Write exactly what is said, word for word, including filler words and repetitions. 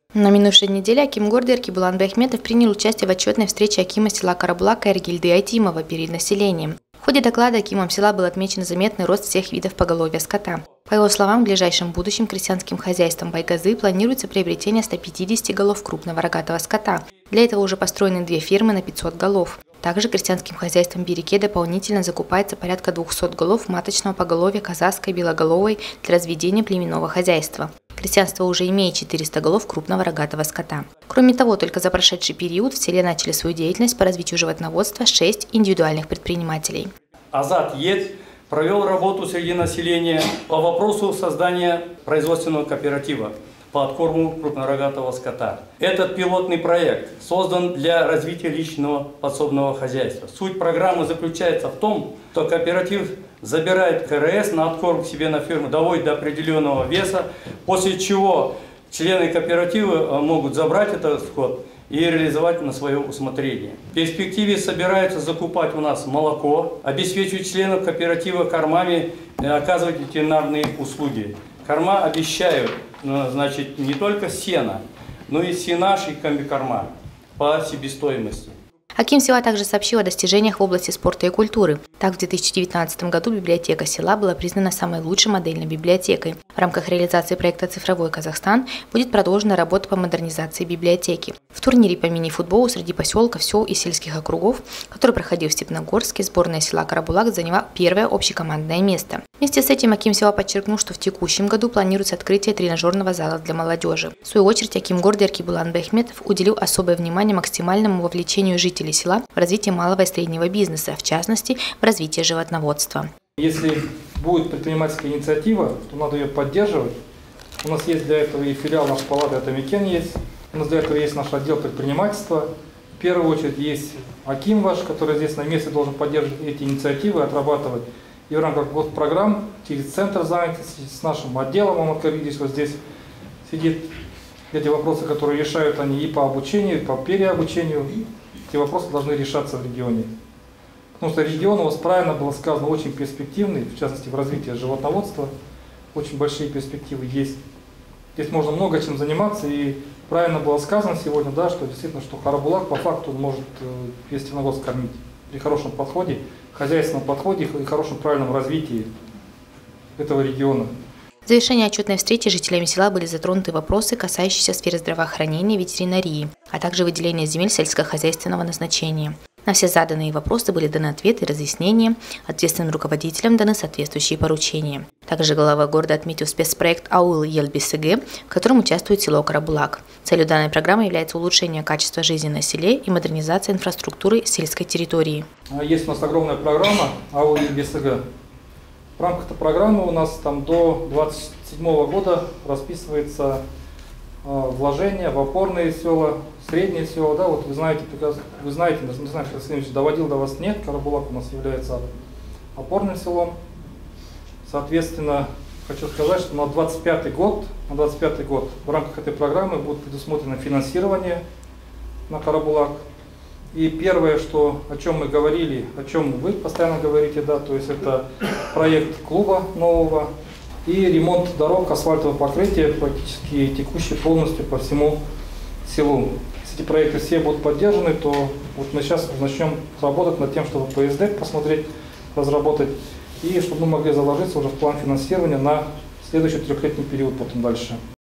На минувшей неделе аким города Эркибулан Байхметов принял участие в отчетной встрече акима села Карабулак Эргильды Айтимова перед населением. В ходе доклада акимом села был отмечен заметный рост всех видов поголовья скота. По его словам, в ближайшем будущем крестьянским хозяйством Байгазы планируется приобретение ста пятидесяти голов крупного рогатого скота. Для этого уже построены две фермы на пятьсот голов. Также крестьянским хозяйством Береке дополнительно закупается порядка двухсот голов маточного поголовья казахской белоголовой для разведения племенного хозяйства. Крестьянство уже имеет четыреста голов крупного рогатого скота. Кроме того, только за прошедший период в селе начали свою деятельность по развитию животноводства шесть индивидуальных предпринимателей. Азат Ед провел работу среди населения по вопросу создания производственного кооператива по откорму крупнорогатого скота. Этот пилотный проект создан для развития личного подсобного хозяйства. Суть программы заключается в том, что кооператив забирает КРС на откорм к себе на ферму, доводит до определенного веса, после чего члены кооператива могут забрать этот скот и реализовать на свое усмотрение. В перспективе собираются закупать у нас молоко, обеспечивать членов кооператива кормами, оказывать ветеринарные услуги. Корма обещают, значит, не только сено, но и сенаж и комбикорма по себестоимости. Аким села также сообщил о достижениях в области спорта и культуры. Так, в две тысячи девятнадцатом году библиотека села была признана самой лучшей модельной библиотекой. В рамках реализации проекта «Цифровой Казахстан» будет продолжена работа по модернизации библиотеки. В турнире по мини-футболу среди поселков, сел и сельских округов, который проходил в Степногорске, сборная села Карабулак заняла первое общекомандное место. Вместе с этим аким села подчеркнул, что в текущем году планируется открытие тренажерного зала для молодежи. В свою очередь, аким города Эркибулан Байхметов уделил особое внимание максимальному вовлечению жителей села в развитие малого и среднего бизнеса, в частности, в развитие животноводства. Если будет предпринимательская инициатива, то надо ее поддерживать. У нас есть для этого и филиал нашей палаты Атамекен есть. У нас для этого есть наш отдел предпринимательства. В первую очередь есть аким ваш, который здесь на месте должен поддерживать эти инициативы, отрабатывать. И в рамках вот программ через центр занятости с нашим отделом, Омар Каридич вот здесь сидит. Эти вопросы, которые решают они и по обучению, и по переобучению, эти вопросы должны решаться в регионе. Потому что регион, у вас правильно было сказано, очень перспективный, в частности в развитии животноводства. Очень большие перспективы есть. Здесь можно много чем заниматься, и правильно было сказано сегодня, да, что действительно, что Карабулак по факту может весь Степногорск кормить при хорошем подходе, хозяйственном подходе и хорошем правильном развитии этого региона. В завершении отчетной встречи жителями села были затронуты вопросы, касающиеся сферы здравоохранения и ветеринарии, а также выделения земель сельскохозяйственного назначения. На все заданные вопросы были даны ответы и разъяснения, ответственным руководителям даны соответствующие поручения. Также глава города отметил спецпроект АУЛ Елбисыгэ, в котором участвует село Карабулак. Целью данной программы является улучшение качества жизни на селе и модернизация инфраструктуры сельской территории. Есть у нас огромная программа АУЛ Елбисыгэ. В рамках этой программы у нас там до две тысячи двадцать седьмого года расписывается э, вложение в опорные села, средние села. Да, вот вы знаете, вы знаете, не знаю, Алексей Владимирович доводил до вас, нет, Карабулак у нас является опорным селом. Соответственно, хочу сказать, что на двадцать пятый год, на двадцать пятый год в рамках этой программы будет предусмотрено финансирование на Карабулак. И первое, что, о чем мы говорили, о чем вы постоянно говорите, да, то есть это проект клуба нового и ремонт дорог, асфальтового покрытия, практически текущий полностью по всему селу. Если эти проекты все будут поддержаны, то вот мы сейчас начнем работать над тем, чтобы П С Д посмотреть, разработать, и чтобы мы могли заложиться уже в план финансирования на следующий трехлетний период потом дальше.